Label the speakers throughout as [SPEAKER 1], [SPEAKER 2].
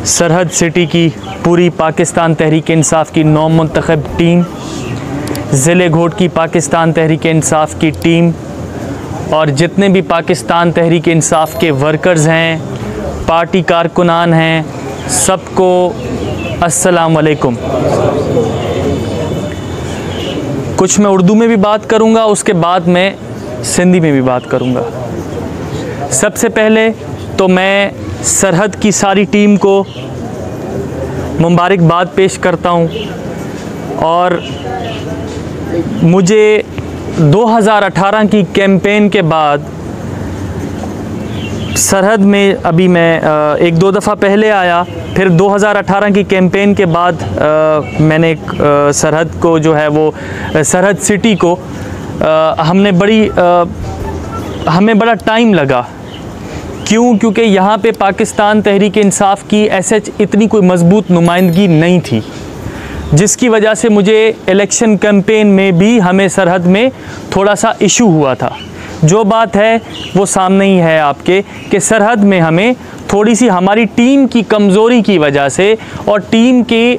[SPEAKER 1] सरहद सिटी की पूरी पाकिस्तान तहरीक इंसाफ की 9 मुंतखब टीम, ज़िले घोट की पाकिस्तान तहरीक इंसाफ की टीम और जितने भी पाकिस्तान तहरीक इंसाफ के वर्कर्स हैं, पार्टी कारकुनान हैं, सबको अस्सलाम वालेकुम। कुछ मैं उर्दू में भी बात करूँगा, उसके बाद मैं सिंधी में भी बात करूँगा। सबसे पहले तो मैं सरहद की सारी टीम को मुबारकबाद पेश करता हूँ और मुझे 2018 की कैंपेन के बाद सरहद में अभी मैं एक दो दफ़ा पहले आया, फिर 2018 की कैंपेन के बाद मैंने सरहद को जो है वो सरहद सिटी को हमें बड़ा टाइम लगा। क्यों? क्योंकि यहाँ पे पाकिस्तान तहरीक इंसाफ की ऐसे इतनी कोई मजबूत नुमाइंदगी नहीं थी, जिसकी वजह से मुझे इलेक्शन कैंपेन में भी हमें सरहद में थोड़ा सा इशू हुआ था। जो बात है वो सामने ही है आपके कि सरहद में हमें थोड़ी सी हमारी टीम की कमज़ोरी की वजह से और टीम की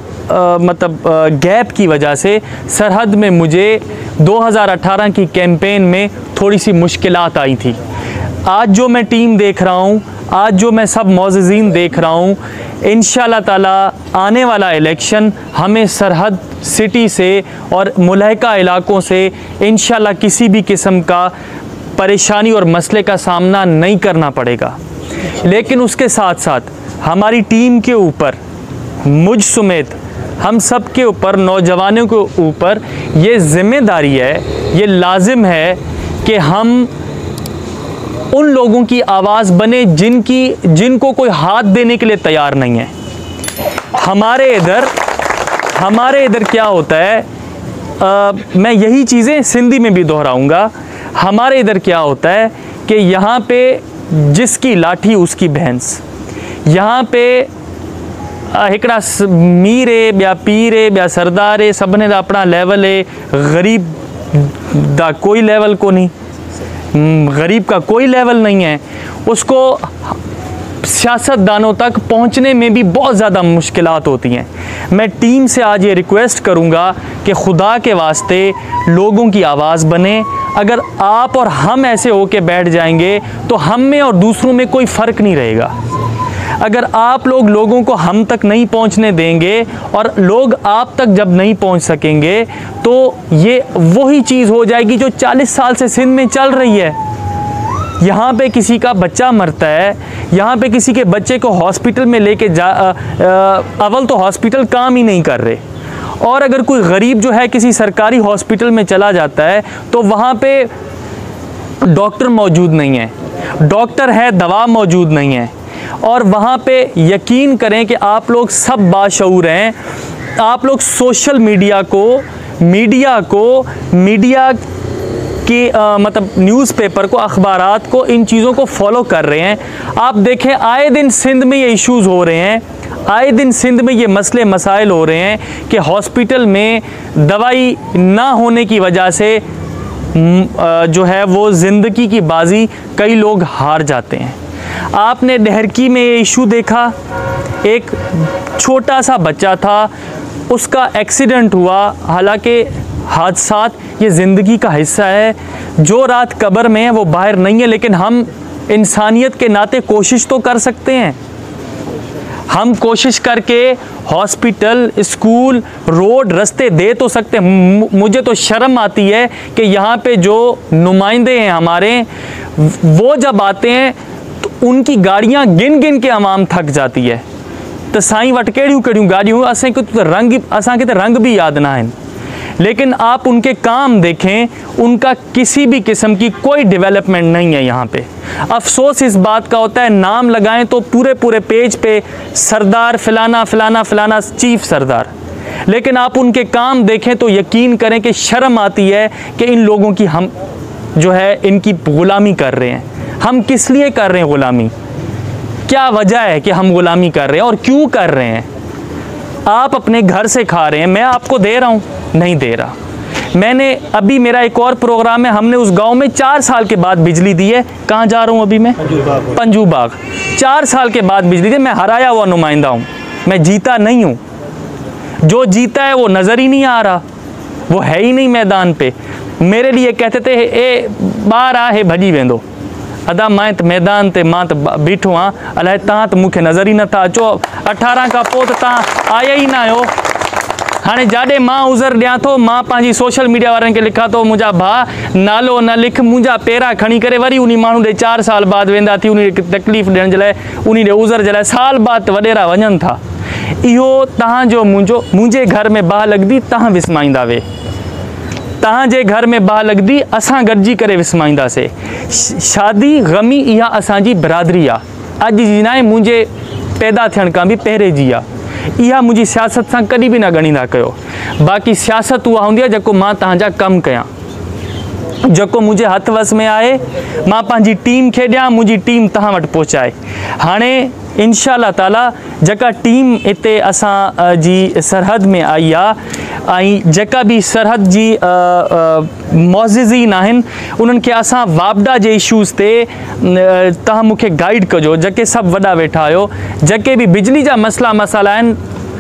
[SPEAKER 1] गैप की वजह से सरहद में मुझे 2018 की कैंपेन में थोड़ी सी मुश्किलात आई थी। आज जो मैं टीम देख रहा हूँ, आज जो मैं सब मौज़ीन देख रहा हूँ, इंशाअल्लाह ताला आने वाला इलेक्शन हमें सरहद सिटी से और मुलहका इलाकों से इंशाअल्लाह किसी भी किस्म का परेशानी और मसले का सामना नहीं करना पड़ेगा। लेकिन उसके साथ साथ हमारी टीम के ऊपर, मुझ समेत हम सब के ऊपर, नौजवानों के ऊपर ये ज़िम्मेदारी है, ये लाजिम है कि हम उन लोगों की आवाज़ बने जिनको कोई हाथ देने के लिए तैयार नहीं है। हमारे इधर क्या होता है, मैं यही चीज़ें सिंधी में भी दोहराऊंगा। हमारे इधर क्या होता है कि यहाँ पे जिसकी लाठी उसकी भैंस, यहाँ पे हिकड़ा मीर है, ब्या पीर है, ब्या सरदार है, सबने दा अपना लेवल है। गरीब दा कोई लेवल को नहीं, गरीब का कोई लेवल नहीं है। उसको सियासतदानों तक पहुंचने में भी बहुत ज़्यादा मुश्किलात होती हैं। मैं टीम से आज ये रिक्वेस्ट करूंगा कि खुदा के वास्ते लोगों की आवाज़ बने। अगर आप और हम ऐसे होके बैठ जाएंगे तो हम में और दूसरों में कोई फ़र्क नहीं रहेगा। अगर आप लोगों को हम तक नहीं पहुंचने देंगे और लोग आप तक जब नहीं पहुंच सकेंगे तो ये वही चीज़ हो जाएगी जो 40 साल से सिंध में चल रही है। यहाँ पे किसी का बच्चा मरता है, यहाँ पे किसी के बच्चे को हॉस्पिटल में लेके अव्वल तो हॉस्पिटल काम ही नहीं कर रहे, और अगर कोई गरीब जो है किसी सरकारी हॉस्पिटल में चला जाता है तो वहाँ पे डॉक्टर मौजूद नहीं है, डॉक्टर है दवा मौजूद नहीं है। और वहाँ पे यकीन करें कि आप लोग सब बाशऊर हैं, आप लोग सोशल मीडिया की न्यूज़पेपर को, अखबारात को, इन चीज़ों को फॉलो कर रहे हैं। आप देखें आए दिन सिंध में ये इश्यूज़ हो रहे हैं, आए दिन सिंध में ये मसले मसाइल हो रहे हैं कि हॉस्पिटल में दवाई ना होने की वजह से जो है वो ज़िंदगी की बाजी कई लोग हार जाते हैं। आपने डहरकी में ये इशू देखा, एक छोटा सा बच्चा था, उसका एक्सीडेंट हुआ। हालांकि हादसात ये ज़िंदगी का हिस्सा है, जो रात कब्र में है वो बाहर नहीं है, लेकिन हम इंसानियत के नाते कोशिश तो कर सकते हैं। हम कोशिश करके हॉस्पिटल, स्कूल, रोड, रास्ते दे तो सकते हैं। मुझे तो शर्म आती है कि यहाँ पे जो नुमाइंदे हैं हमारे, वो जब आते हैं तो उनकी गाड़ियाँ गिन गिन के अवाम थक जाती है। तो साईं वट कड़ियों गाड़ियों असांखे तो रंग भी याद ना है। लेकिन आप उनके काम देखें, उनका किसी भी किस्म की कोई डेवलपमेंट नहीं है यहाँ पे। अफसोस इस बात का होता है, नाम लगाएं तो पूरे पेज पे सरदार फ़लाना फ़लाना फ़लाना चीफ सरदार, लेकिन आप उनके काम देखें तो यकीन करें कि शर्म आती है कि इन लोगों की हम जो है इनकी ग़ुलामी कर रहे हैं। हम किस लिए कर रहे हैं ग़ुलामी? क्या वजह है कि हम ग़ुलामी कर रहे हैं और क्यों कर रहे हैं? आप अपने घर से खा रहे हैं, मैं आपको दे रहा हूँ? नहीं दे रहा। मैंने अभी मेरा एक और प्रोग्राम है, हमने उस गांव में 4 साल के बाद बिजली दी है। कहाँ जा रहा हूँ अभी मैं? पंजू बाग। 4 साल के बाद बिजली दी। मैं हराया हुआ नुमाइंदा हूँ, मैं जीता नहीं हूँ। जो जीता है वो नज़र ही नहीं आ रहा, वो है ही नहीं मैदान पे। मेरे लिए कहते थे ए बार आ हे भजी वेंदो, अदा मैं तो मैदान ते मां तो बीठो हाँ, अलाए तव्हां तो मूंखे नज़र ही नथा अचो। 18 खां पोइ त तव्हां आया ही ना आहियो। हाँ जाॾे मां उज़र ॾियां थो, मां पंहिंजी सोशल मीडिया वारनि खे लिखां थो मुंहिंजा भाउ नालो न लिख, मुंहिंजा पेरा खणी करे वरी उन माण्हू ॾे 4 साल बाद वेंदा थी, उन तकलीफ़ ॾियण जे लाइ, उन ॾे उज़र जे लाइ साल बाद वॾेरा वञनि था। इहो तव्हांजो मुंहिंजे घर में बाहि लॻंदी तव्हां विस्माईंदा वे, तव्हांजे घर में बाहि लॻंदी असां गॾिजी करे विस्माईंदासीं। शादी ग़मी इहा असांजी बिरादरी आहे, अॼु जी न आहे, मुंहिंजे पैदा थियण खां बि पहिरें जी आहे। इहा मुंहिंजी सियासत सां कॾहिं बि न ॻणींदा कयो। बाक़ी सियासत उहा हूंदी आहे जेको मां तव्हांजा कमु कयां, जेको मुंहिंजे हथ वस में आहे मां पंहिंजी टीम खे ॾियां, मुंहिंजी टीम तव्हां वटि पहुचाए। हाणे इंशाअल्लाह ताला जेका टीम हिते असां जी सरहद में आई आहे, ऐं जेका बि सरहद जी मुअज़्ज़िज़ीन आहिनि, उन्हनि खे असां वापडा जे इशूज़ ते तव्हां मूंखे गाइड कजो। जेके सभु वॾा वेठा आहियो, जेके बि बिजली जा मसला आहिनि,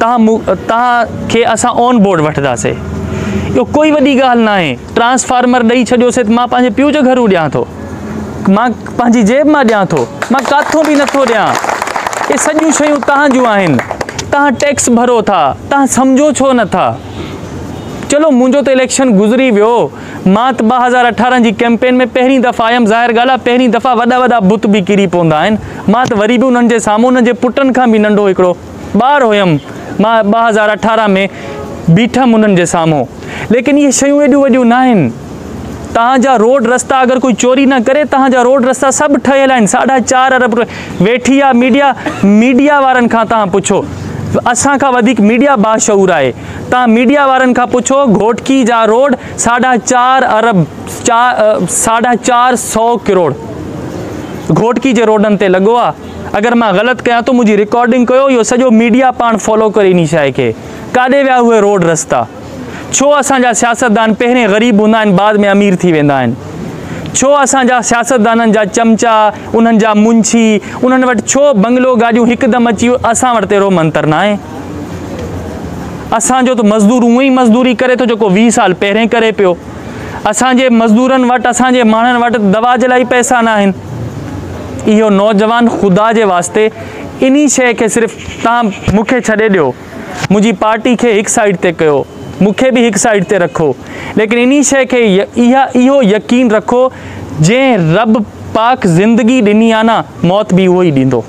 [SPEAKER 1] तव्हांखे असां ऑन बोर्ड वठंदासीं। इहो कोई वॾी ॻाल्हि न आहे। ट्रांसफार्मर ॾेई छॾियोसीं त मां पंहिंजे पीउ जो घरू ॾियां थो, मां पंहिंजी जेब मां ॾियां थो, मां काथों बि नथो ॾियां। इहे सॼियूं शयूं तव्हां जूं आहिनि, तव्हां टैक्स भरो था, तव्हां सम्झो छो नथा? चलो मुंहिंजो त इलेक्शन गुज़री वियो, मां त 2018 जी कैंपेन में पहिरीं दफ़ा आयुमि। ज़ाहिर ॻाल्हि आहे पहिरीं दफ़ा वॾा बुत बि किरी पवंदा आहिनि। मां त वरी बि उन्हनि जे साम्हूं, उन्हनि जे पुटनि खां बि नंढो हिकिड़ो ॿार हुयुमि, मां 2018 में बीठमि उन्हनि जे साम्हूं। लेकिन इहे शयूं एॾियूं वॾियूं न आहिनि। तव्हांजा रोड रस्ता अगरि कोई चोरी न करे, तव्हांजा रोड रस्ता सभु ठहियल आहिनि। 4.5 अरब वेठी आहे मीडिया वारनि खां तव्हां पुछो, असांखां वधीक मीडिया बाशऊर आहे। तव्हां मीडिया वारनि खां पुछो, घोटकी जा रोड 4.5 अरब 450 करोड़ घोटकी जे रोडनि ते लॻो आहे। अगर मां ग़लति कयां तो मुंहिंजी रिकॉर्डिंग कयो, इहो सॼो मीडिया पाण फॉलो करे इन शइ खे। काॾे विया उहे रोड रस्ता? छो असांजा सियासतदान पहिरें ग़रीब हूंदा आहिनि, बाद में अमीर थी वेंदा आहिनि? छो असांजा सियासतदाननि जा चमचा, उन्हनि जा मुंशी, उन्हनि वटि छो बंगलो गाॾियूं हिकदमि अची वियूं? असां वटि तहिड़ो मंतर न आहे। असांजो त मज़दूर उहो ई मज़दूरी करे थो जेको 20 साल पहिरें करे पियो। असांजे मज़दूरनि वटि, असांजे माण्हुनि वटि दवा जे लाइ पैसा न आहिनि। इहो नौजवान ख़ुदा जे वास्ते इन शइ खे सिर्फ़ु तव्हां मूंखे छॾे ॾियो, मुंहिंजी पार्टी खे हिकु साइड ते कयो, मूंखे बि हिकु साइड ते रखो, लेकिन इन शइ खे इहो यकीन रखो, जंहिं रब पाक ज़िंदगी ॾिनी आहे न, मौत बि उहो ई ॾींदो।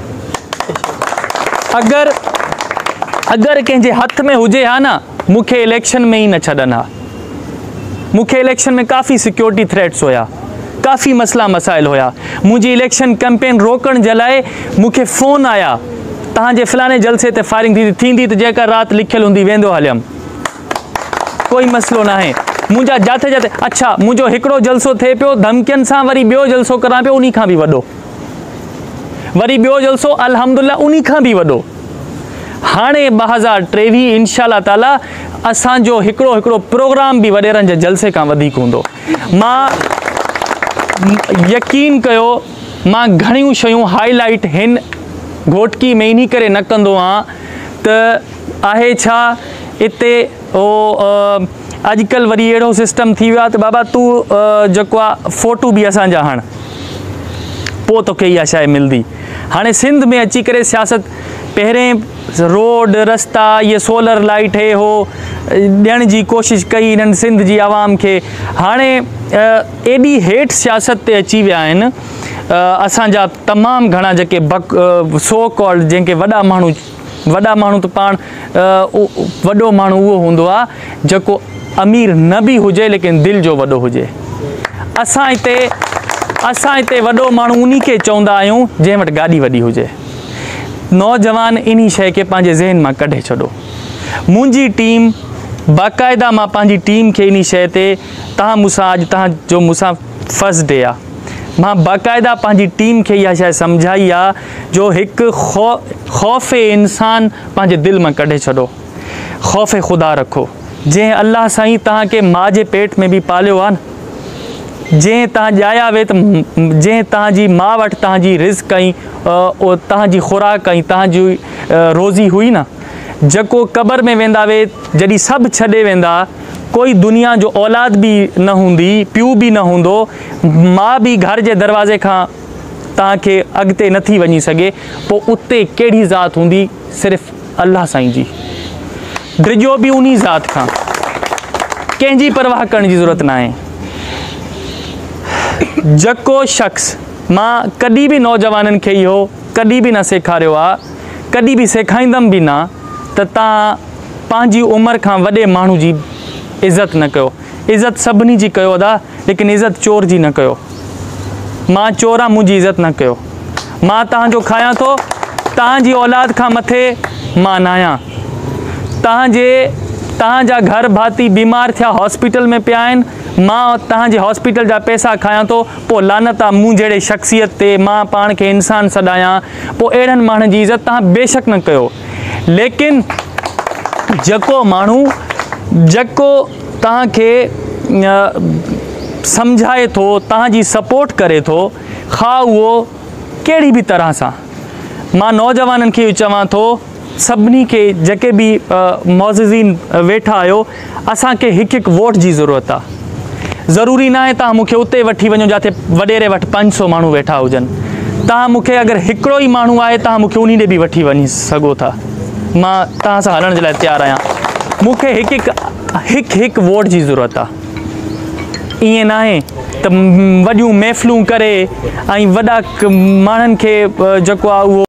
[SPEAKER 1] अगरि कंहिंजे हथ में हुजे हा न, मूंखे इलेक्शन में ई न छॾनि हा। मूंखे इलेक्शन में काफ़ी सिक्योरिटी थ्रेट्स हुया, काफ़ी मसला मसाइल हुया। मुंहिंजी इलेक्शन कैंपेन रोकण जे लाइ मूंखे फ़ोन आया, तव्हांजे फलाणे जलसे ते फायरिंग थींदी त जेका राति लिखियलु हूंदी वेंदो हलियमि, कोई मसइलो न आहे। मुंहिंजा जाते अच्छा मुंहिंजो हिकिड़ो जलसो थिए पियो, धमकियुनि सां वरी ॿियो जलसो करां पियो, उन खां बि वॾो, वरी ॿियो जलसो अल्हम्दुलिल्लाह उन खां बि वॾो। हाणे 2023 इंशाअल्लाह ताला असांजो हिकिड़ो प्रोग्राम बि वॾेरनि जे जलसे खां वधीक हूंदो। मां यकीन कयो, मां घणियूं शयूं हाईलाइट हिन घोटकी में इन करे न कंदो आहियां त आहे छा हिते अॼुकल्ह वरी अहिड़ो सिस्टम थी वियो आहे त बाबा तूं जेको आहे फ़ोटू बि असांजा हण, पोइ तोखे इहा शइ मिलंदी। हाणे सिंध में अची करे सियासत पहिरें रोड रस्ता, इहे सोलर लाइट हे हो ॾियण जी कोशिशि कई हिननि सिंध जी आवाम खे। हाणे एॾी हेठि सियासत ते अची विया आहिनि असांजा तमामु घणा जेके सो कॉल्ड, जंहिंखे वॾा माण्हू त पाण वॾो माण्हू उहो हूंदो आहे जेको अमीर न बि हुजे लेकिन दिलि जो वॾो हुजे। असां हिते वॾो माण्हू उन खे चवंदा आहियूं जंहिं वटि गाॾी वॾी हुजे। नौजवान इन शइ खे पंहिंजे ज़हन मां कढे छॾो। मुंहिंजी टीम बाक़ाइदा, मां पंहिंजी टीम खे इन शइ ते, तव्हां मूंसां अॼु तव्हांजो मूंसां फर्स्ट डे आहे, मां बाक़ाइदा पंहिंजी टीम खे इहा शइ सम्झाई आहे जो हिकु ख़ौफ़ इंसान पंहिंजे दिलि मां कढे छॾो, ख़ौफ़ ख़ुदा रखो। जंहिं अल्लाह साईं तव्हांखे माउ जे पेट में बि पालियो आहे न, जंहिं तव्हां ॼाया वे त जंहिं तव्हांजी माउ वटि तव्हांजी रिज़्क़ ऐं तव्हांजी ख़ुराक ऐं तव्हांजी रोज़ी हुई न, जेको क़बर में वेंदा वे जॾहिं सभु छॾे वेंदा, कोई दुनिया जो औलाद बि न हूंदी, पीउ बि न हूंदो, माउ बि घर जे दरवाज़े खां तव्हांखे अॻिते नथी वञी सघे, पोइ उते कहिड़ी ज़ात हूंदी? सिर्फ़ु अल्लाह साईं जी। डिॼो बि उन ज़ात खां, कंहिंजी परवाह करण जी ज़रूरत न आहे। जेको शख़्स, मां कॾहिं बि नौजवाननि खे इहो कॾहिं बि न सेखारियो आहे, कॾहिं बि सेखारींदमि बि न, त तव्हां पंहिंजी उमिरि खां वॾे माण्हू जी इज़त न कयो। इज़त सभिनी जी कयो अदा, लेकिन इज़त चोर जी न कयो। मां चोर आहियां, मुंहिंजी इज़त न कयो। मां तव्हांजो खायां थो, तव्हांजी औलाद खां मथे मां न आहियां। तव्हांजा घर भाती बीमार थिया हॉस्पिटल में पिया आहिनि, मां तव्हांजे हॉस्पिटल जा पैसा खायां थो, पोइ लानत आहे मूं जहिड़े शख़्सियत ते, मां पाण खे इंसान सॾायां। पोइ अहिड़नि माण्हुनि जी इज़त तव्हां बेशक न कयो। लेकिन जेको माण्हू जेको तव्हांखे सम्झाए थो, तव्हांजी सपोर्ट करे थो, ख़ा उहो कहिड़ी बि तरह सां, मां नौजवाननि खे चवां थो, सभिनी खे जेके बि मौज़ज़ीन वेठा आहियो, असांखे हिकु हिकु वोट जी ज़रूरत आहे। ज़रूरी न आहे तव्हां मूंखे उते वठी वञो जिथे वॾेरे वटि 500 माण्हू वेठा हुजनि। तव्हां मूंखे अगरि हिकिड़ो ई माण्हू आहे, तव्हां मूंखे उन ॾे बि वठी वञी सघो था। मां तव्हां सां हलण जे लाइ तयारु आहियां। मूंखे हिकु वोट जी ज़रूरत आहे। ईअं न आहे त वॾियूं महफ़िलूं करे ऐं वॾा माण्हुनि खे जेको आहे उहो